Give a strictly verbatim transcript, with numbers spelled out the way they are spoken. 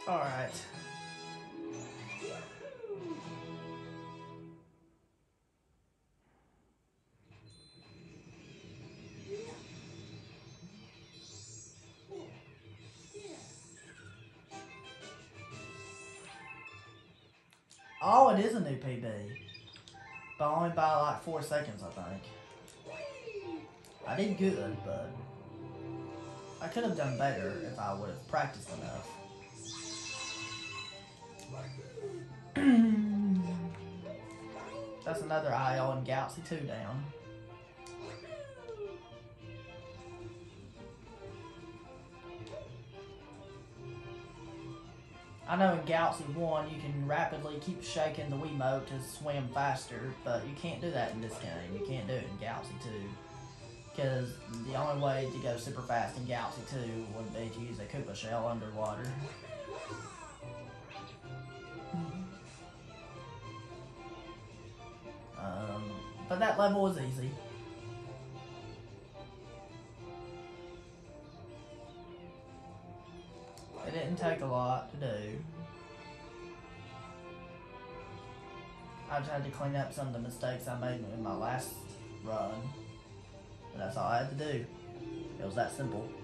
Alright. Oh, it is a new P B. But only by like four seconds, I think. I did good, but I could have done better if I would have practiced enough. That's another I O and Galaxy two down. I know in Galaxy one you can rapidly keep shaking the Wiimote to swim faster, but you can't do that in this game. You can't do it in Galaxy two. Because the only way to go super fast in Galaxy two would be to use a Koopa shell underwater. Um, but that level was easy. It didn't take a lot to do. I just had to clean up some of the mistakes I made in my last run. But that's all I had to do. It was that simple.